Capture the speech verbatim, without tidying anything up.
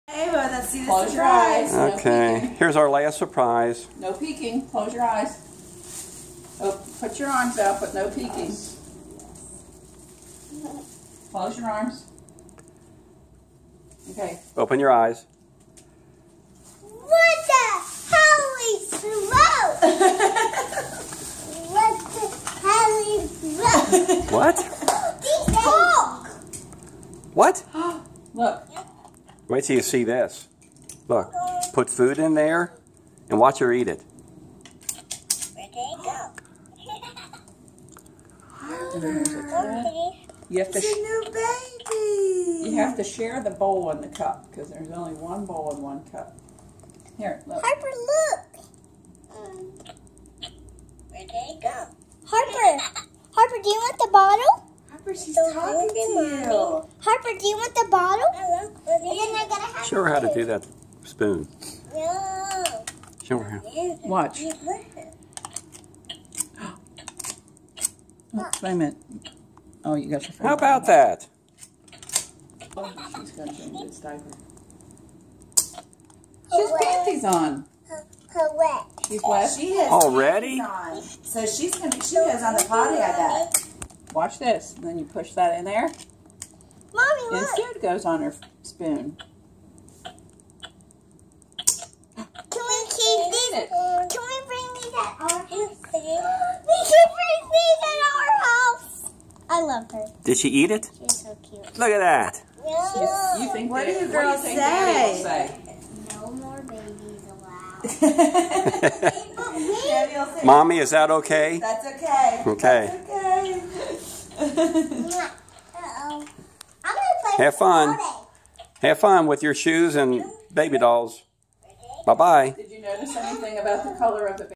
Hey, well, let's see the Close surprise. your eyes. Okay, No here's our last surprise. No peeking. Close your eyes. Oh, put your arms out, but no peeking. Close your arms. Okay. Open your eyes. What the holy smoke? What the holy smoke? What? Hulk! What? Look. Wait till you see this. Look, put food in there and watch her eat it. Where did it go? You have to. It's a new baby. You have to share the bowl and the cup because there's only one bowl and one cup. Here, look. Harper, look. Where did it go? Harper, Harper, do you want the bottle? Harper, she's talking to you. Harper, do you want the bottle? And then I gotta have Show her how to do that spoon. No. Show her how. Watch. Oh, wait a minute. Oh, you got your food. How about that? Oh, she's gonna change its diaper. She's panties on. Her wet. She's wet. She has Already? panties on. So she's gonna. She goes on the potty, I bet. Watch this. And then you push that in there. Mommy, And look. food goes on her spoon. Can we keep these? it. Can we bring these at our house? We can bring these at our house. I love her. Did she eat it? She's so cute. Look at that. Yeah. You think What that- do you what girls think Daddy will say? say? No more babies allowed. Daddy will say, Mommy, is that okay? that's okay. Okay. That's okay. Uh-oh. I'm gonna play Have fun. all Have fun with your shoes and baby dolls. Bye-bye. Did you notice anything about the color of the